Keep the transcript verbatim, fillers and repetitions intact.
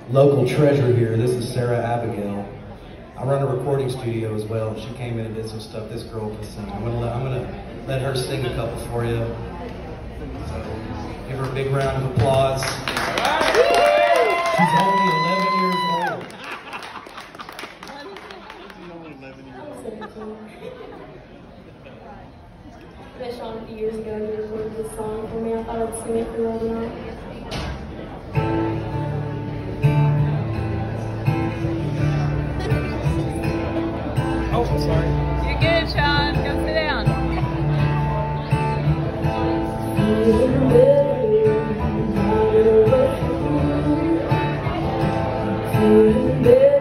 local treasure here. This is Sarah Abigail. I run a recording studio as well. She came in and did some stuff this girl can sing. I'm gonna let, I'm gonna let her sing a couple for you. So give her a big round of applause. She's only eleven years old. I met Sean a few years ago. He recorded this song for me. I thought I'd sing it for you tonight. Oh, I'm sorry. You're good, Sean. Go sit down. Feeling better,